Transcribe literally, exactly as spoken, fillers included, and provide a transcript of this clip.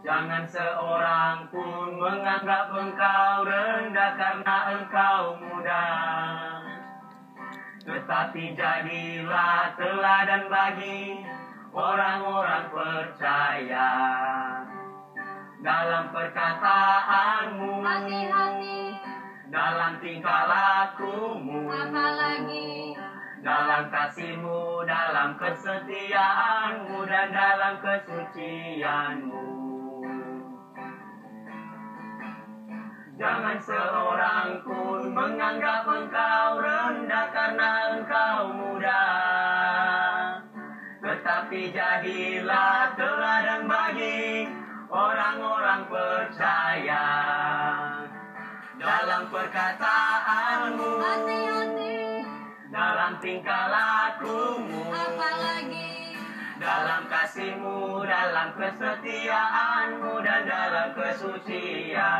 Jangan seorang pun menganggap engkau rendah karena engkau muda. Tetapi jadilah teladan bagi orang-orang percaya. Dalam perkataanmu, hati-hati, dalam tingkah lakumu, apalagi dalam kasihmu, dalam kesetiaanmu, dan dalam kesucianmu. Jangan seorang pun menganggap engkau rendah karena engkau muda. Tetapi jadilah teladan bagi orang-orang percaya. Dalam perkataanmu, hati-hati, dalam tingkah lakumu, apalagi dalam kasihmu, dalam kesetiaanmu, dan dalam kesucian.